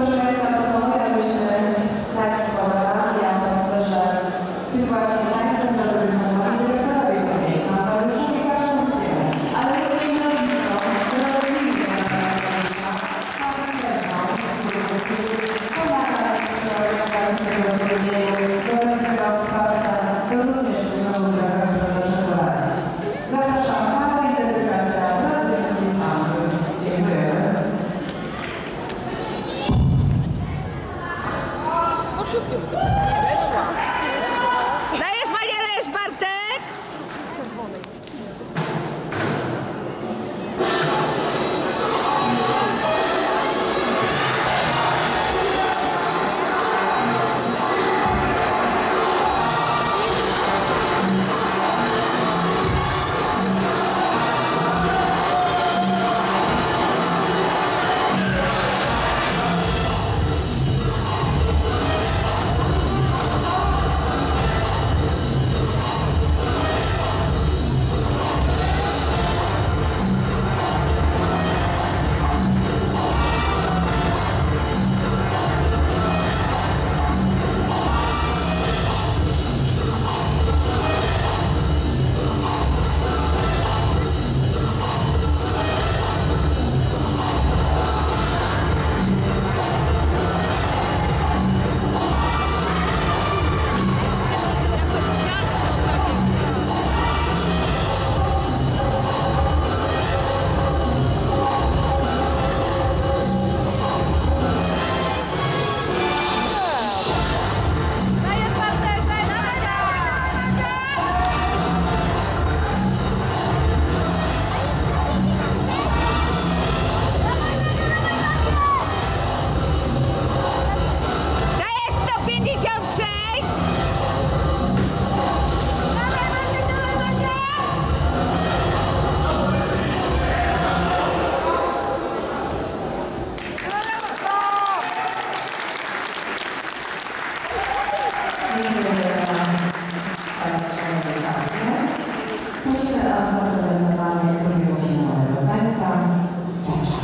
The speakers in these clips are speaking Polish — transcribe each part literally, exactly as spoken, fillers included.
proszę Państwa, proponuję, abyśmy tak składali, ja myślę, że tym właśnie tańcem zadelegowali dyrektorowi Człowieka, Mariuszowi Kaszkowskiemu, ale również rodzicom, rodzinnie harcerzom, którzy pomagają przy organizacji tego turnieju, bez tego wsparcia, to również w tym roku trochę zawsze poradzić. Zapraszam Pana i dedykacja brazylijskiej samby. Dziękujemy. No wszystkie by to dajesz Marielesz, Bartek! Czerwony. Prosimy o zaprezentowanie turnieju finałowego tańca Czacza.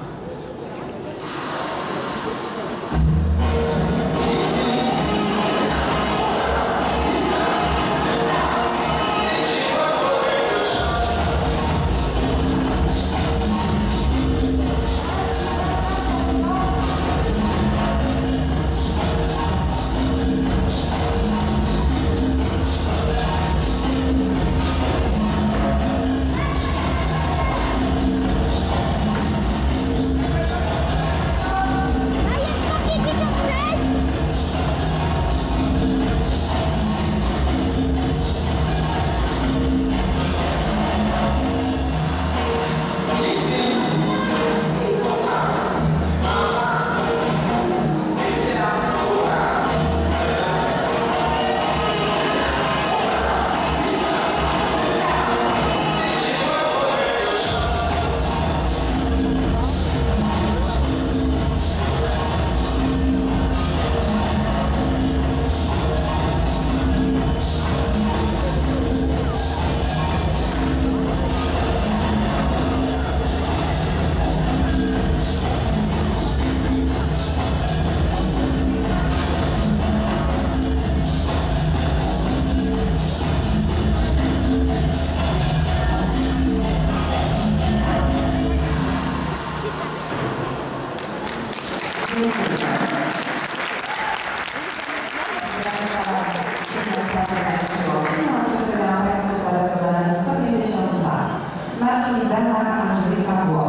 Marcin Damak, Angelika Włoch.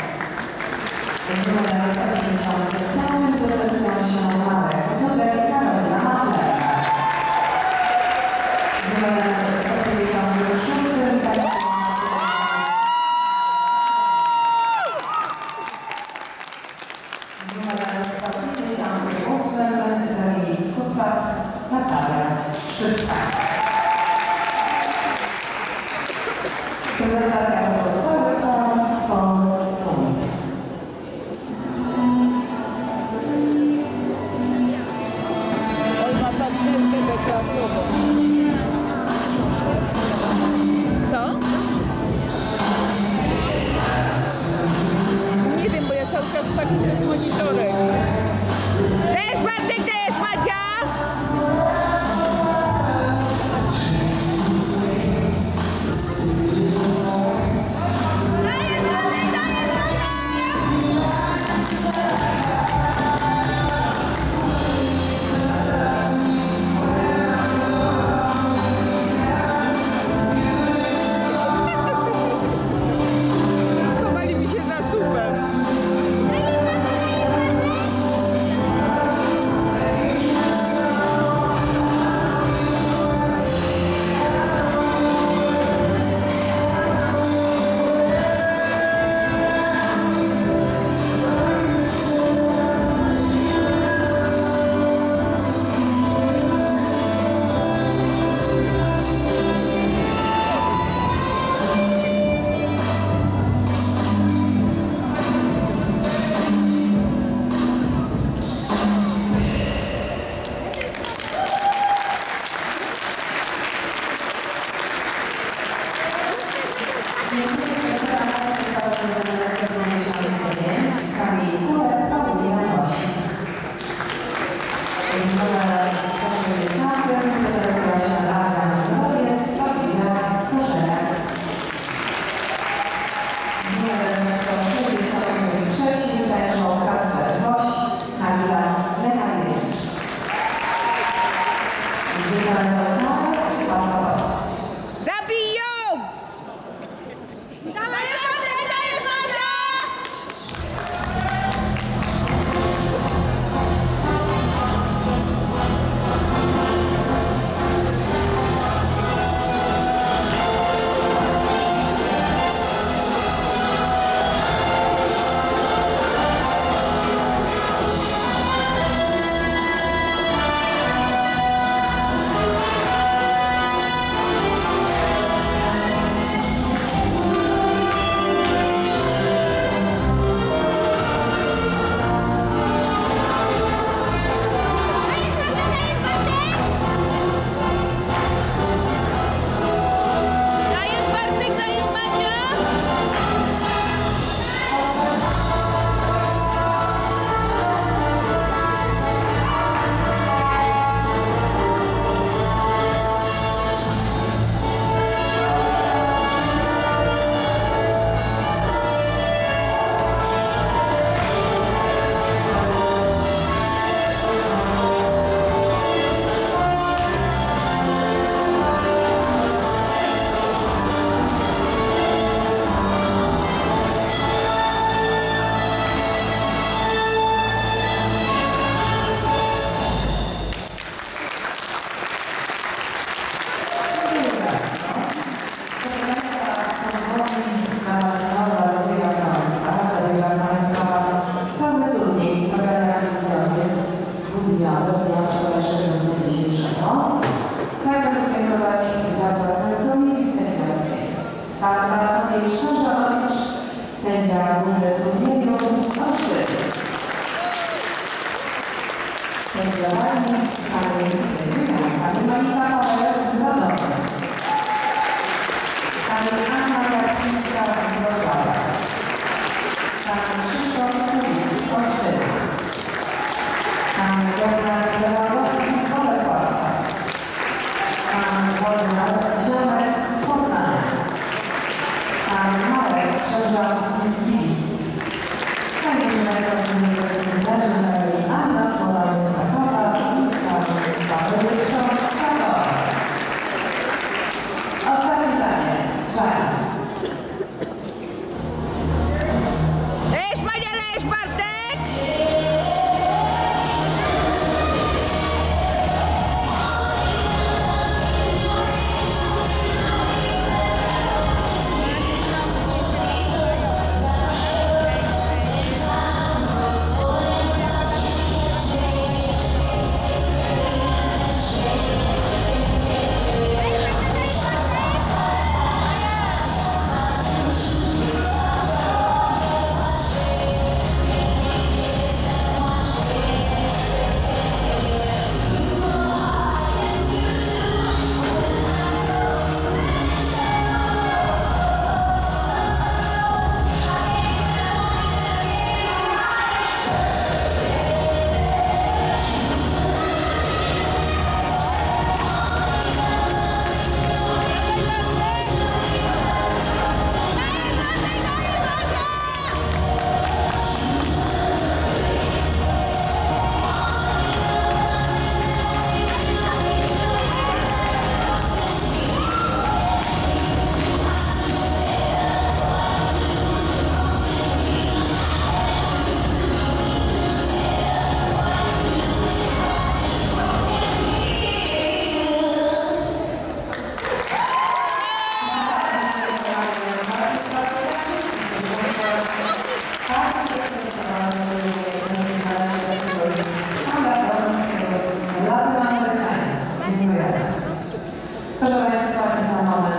Z numerem sto pięćdziesiąt pięć prezentują się Marek Tudek i Karolina Matler. Z numerem sto pięćdziesiąt sześć z numerem sto pięćdziesiąt osiem Dominik Kucak, Natalia Szczypka. Prezentacja pozostałych po punkcie. On ma tam pięknego klasową. Co? Nie wiem, bo ja cały czas tak przed monitorem. Bartek też, Madzia! Dajesz, Bartek, dajesz, schowali mi się za słupem. Kamil Kulek, Paulina Nosik. Z numerem sto sześćdziesiątym prezentował się Adam Młowiec, Olivia Korzelek. Z numerem sto sześćdziesiątym trzecim tańczą Kacper Woś, Kamila Lechaniewicz. Z numerem Paweł Pasowa. Zabiją! Dajesz, Bartek, dajesz, Madzia! Dajesz, Bartek, dajesz, Madzia! Dziękuję bardzo. Proszę Państwa, powoli maratoniana dobiega końca. Dobiega końca cały turniej z programem dwudniowy, ponieważ to jeszcze do dnia dzisiejszego. Pragnę podziękować za pracę Komisji Sędziowskiej. Pan Bartłomiej Szandrowicz, sędzia główny turnieju z Ostrzyk. Sędziowani pani sędzia, pani Monika Paweł z Radomia. Pani Anna Karczyńska z Wrocławia. Pan Krzysztof Kubik z Ostrzyka. Pan Bernard Lewandowski z Bolesławca. Pan Władimir Ziomek z Poznania. Pan Marek Trzerzowski z Gliwic. Pani Inesa z Uniwersytetu Anna Smola z Krakowa i Pan Paweł z Krakowa. Ostatni taniec. Czarny. Proszę Państwa, i za moment